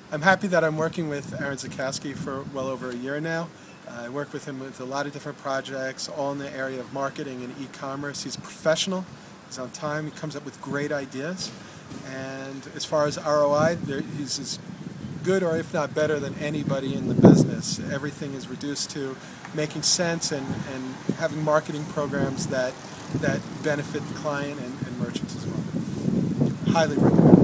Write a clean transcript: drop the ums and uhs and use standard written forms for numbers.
I'm happy that I'm working with Aaron Zakowski for well over a year now. I work with him with a lot of different projects, all in the area of marketing and e-commerce. He's a professional, he's on time, he comes up with great ideas. And as far as ROI, he's as good or if not better than anybody in the business. Everything is reduced to making sense and having marketing programs that benefit the client and merchants as well. Highly recommend.